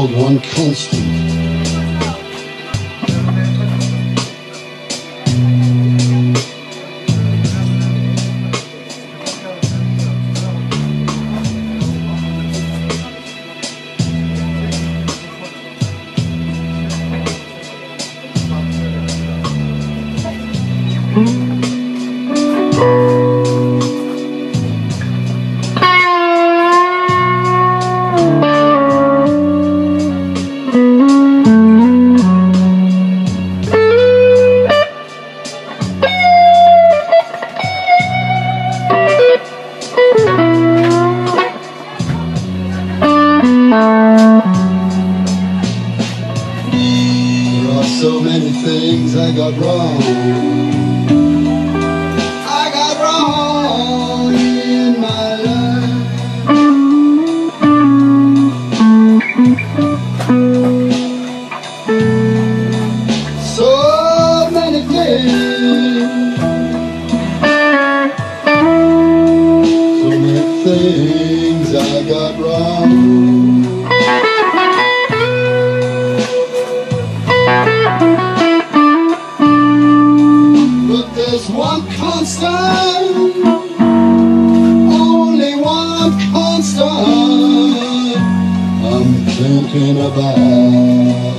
called one constant. So many things I got wrong. I got wrong in my life. So many things. So many things I got wrong. There's one constant, only one constant I'm thinking about.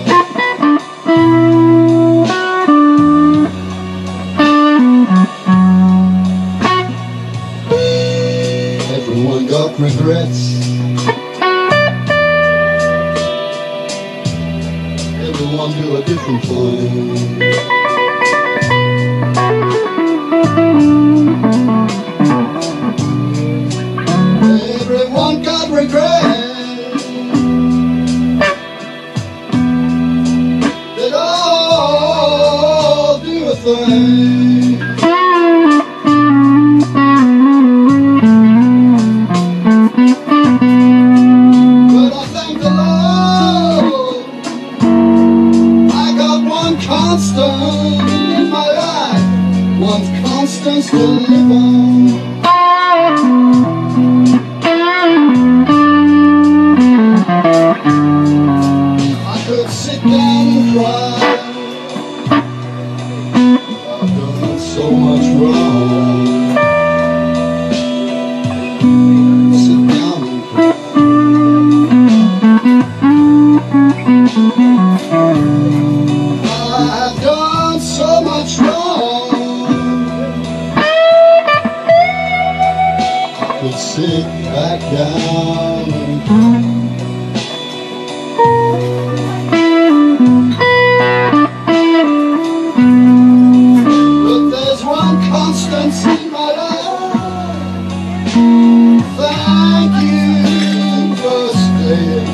Everyone got regrets. Everyone do a different thing. Everyone got regret. They all do a thing. But I thank the Lord, I got one constant in my life, one constant to live on. Sit down and cry. I've done so much wrong. Sit down and cry. I've done so much wrong. I could sit back down and cry. Constance in my life. Thank you for staying.